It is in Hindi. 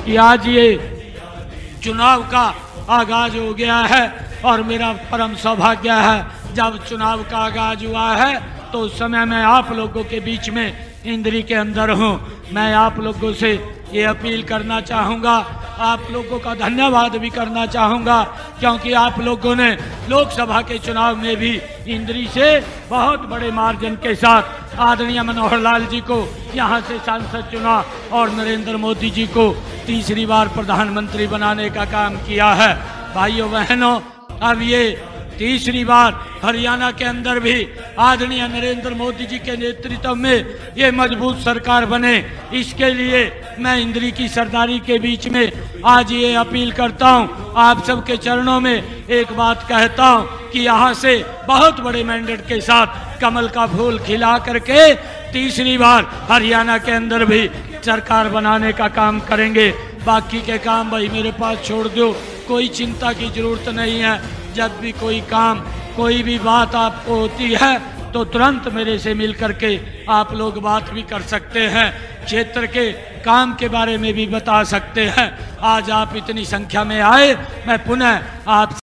कि आज ये चुनाव का आगाज हो गया है और मेरा परम सौभाग्य है जब चुनाव का आगाज हुआ है तो उस समय मैं आप लोगों के बीच में इंद्री के अंदर हूँ। मैं आप लोगों से ये अपील करना चाहूँगा, आप लोगों का धन्यवाद भी करना चाहूँगा, क्योंकि आप लोगों ने लोकसभा के चुनाव में भी इंद्री से बहुत बड़े मार्जिन के साथ आदरणीय मनोहर लाल जी को यहाँ से सांसद चुना और नरेंद्र मोदी जी को तीसरी बार प्रधानमंत्री बनाने का काम किया है। भाइयों बहनों, अब ये तीसरी बार हरियाणा के अंदर भी आदरणीय नरेंद्र मोदी जी के नेतृत्व में ये मजबूत सरकार बने, इसके लिए मैं इंद्री की सरदारी के बीच में आज ये अपील करता हूँ, आप सबके चरणों में एक बात कहता हूँ कि यहाँ से बहुत बड़े मैंडेट के साथ कमल का फूल खिला करके तीसरी बार हरियाणा के अंदर भी सरकार बनाने का काम करेंगे। बाकी के काम भाई मेरे पास छोड़ दो, कोई चिंता की जरूरत नहीं है। जब भी कोई काम, कोई भी बात आपको होती है तो तुरंत मेरे से मिल करके आप लोग बात भी कर सकते हैं, क्षेत्र के काम के बारे में भी बता सकते हैं। आज आप इतनी संख्या में आए, मैं पुनः आप